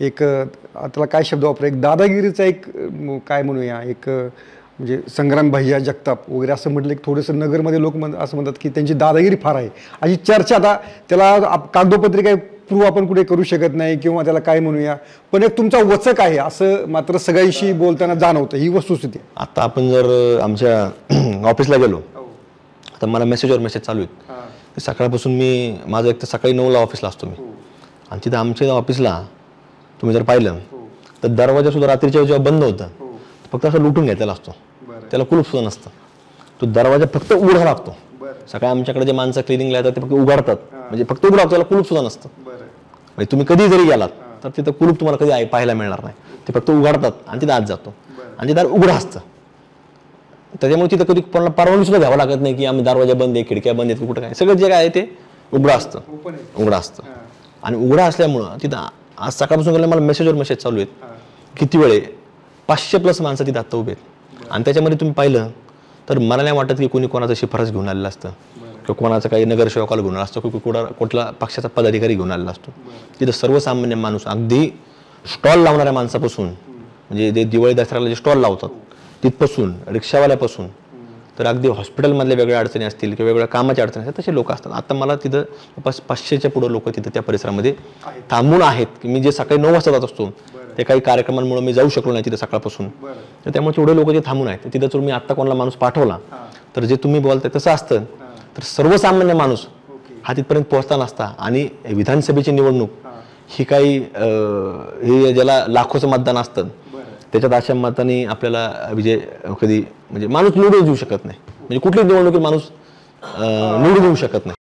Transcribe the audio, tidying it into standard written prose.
एक त्याला काय शब्द वापरा, एक दादागिरीचा एक काय म्हणूया, एक म्हणजे संग्राम भैया जगताप वगैरे असं म्हटलं की थोडंसं नगरमध्ये लोक असं म्हणतात की त्यांची दादागिरी फार आहे अशी चर्चा. आता त्याला कागदोपत्री काही प्रूव्ह आपण कुठे करू शकत नाही किंवा त्याला काय म्हणूया, पण एक तुमचा वचक आहे असं मात्र सगळ्यांशी बोलताना जाणवतं, ही वस्तुस्थिती. आता आपण जर आमच्या ऑफिसला गेलो तर मला मेसेजवर मेसेज चालू आहेत. सकाळपासून माझं एक तर सकाळी 9ला ऑफिसला असतो मी, आणि तिथं आमच्या ऑफिसला तुम्ही जर पाहिलं तर दरवाजा सुद्धा रात्रीच्या जेव्हा बंद होतं फक्त असं लुटून घेतलेला असतो, त्याला कुलूप सुद्धा नसतं. तो दरवाजा फक्त उघडा लागतो. सकाळी आमच्याकडे जे माणसं क्लिनिंगला येतात ते फक्त उघडतात, म्हणजे फक्त उघडा, त्याला कुलूप सुद्धा नसतं. म्हणजे तुम्ही कधी जरी गेलात तर तिथं कुलूप तुम्हाला कधी पाहायला मिळणार नाही. ते फक्त उघडतात आणि तिथं आत जातो, आणि ते दार उघडं असतं. त्याच्यामुळे तिथं कधी कोणाला परवानगी सुद्धा घ्यावं लागत नाही की आम्ही दरवाजा बंद आहे, खिडक्या बंद आहेत, कुठं काय, सगळं जे काय आहे ते उघडं असतं, उघडं असतं. आणि उघडं असल्यामुळं तिथं आज सकाळपासून गेलं मला मेसेजवर मेसेज चालू आहेत. किती वेळ 500+ माणसं तिथं आत्ता उभे आहेत. आणि त्याच्यामध्ये तुम्ही पाहिलं तर मला नाही वाटत की कोणी कोणाचं शिफारस घेऊन आलेलं असतं किंवा कोणाचं काही नगरसेवकाला घेऊन आला असतो किंवा कुठला पक्षाचा पदाधिकारी घेऊन आलेला असतो. तिथं सर्वसामान्य माणूस, अगदी स्टॉल लावणाऱ्या माणसापासून, म्हणजे जे दिवाळी दसऱ्याला जे स्टॉल लावतात तिथपासून, रिक्षावाल्यापासून, तर अगदी हॉस्पिटलमधल्या वेगळ्या अडचणी असतील किंवा वेगळ्या कामाच्या अडचणी असतील तसे लोक असतात. आता मला तिथं 500च्या पुढं लोक तिथं त्या परिसरामध्ये थांबून आहेत की मी जे सकाळी 9 वाजता जात असतो ते काही कार्यक्रमांमुळे मी जाऊ शकलो नाही तिथं सकाळपासून, तर त्यामुळे तेवढे लोक जे थांबून आहेत तिथं जर मी आत्ता कोणाला माणूस पाठवला तर जे तुम्ही बोलताय तसं असतं तर सर्वसामान्य माणूस हा तिथपर्यंत पोहोचता नसता. आणि विधानसभेची निवडणूक ही काही हे ज्याला लाखोचं मतदान असतं त्याच्यात अशा मताने आपल्याला विजय कधी म्हणजे माणूस निवडून येऊ शकत नाही. म्हणजे कुठलीच निवडणुकीत माणूस निवडून येऊ शकत नाही.